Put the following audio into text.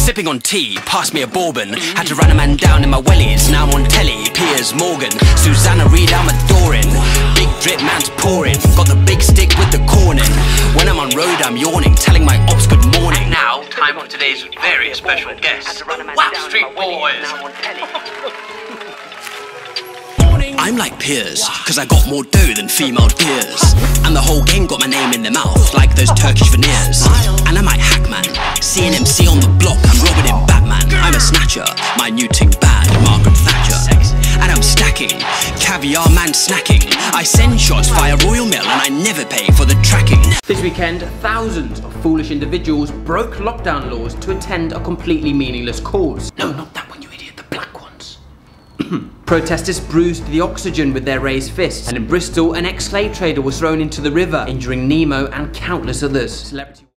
Sipping on tea, pass me a bourbon. Had to run a man down in my wellies. Now I'm on telly, Piers Morgan, Susanna Reid, I'm adoring. Big drip man's pouring, got the big stick with the corn in. When I'm on road I'm yawning, telling my ops good morning. And now, time for today's very special guest, the Wax Street Boys. I'm like Piers, cause I got more dough than female deers. And the whole gang got my name in their mouth, like those Turkish veneers. And I'm like Hackman, CNMC on the block, I'm Robin in Batman. I'm a snatcher, my new ting bad, Margaret Thatcher. And I'm stacking, caviar man snacking. I send shots via Royal Mail and I never pay for the tracking. This weekend, thousands of foolish individuals broke lockdown laws to attend a completely meaningless cause. No, not that one, you idiot, the black ones. Protesters bruised the oxygen with their raised fists, and in Bristol, an ex-slave trader was thrown into the river, injuring Nemo and countless others. Celebrity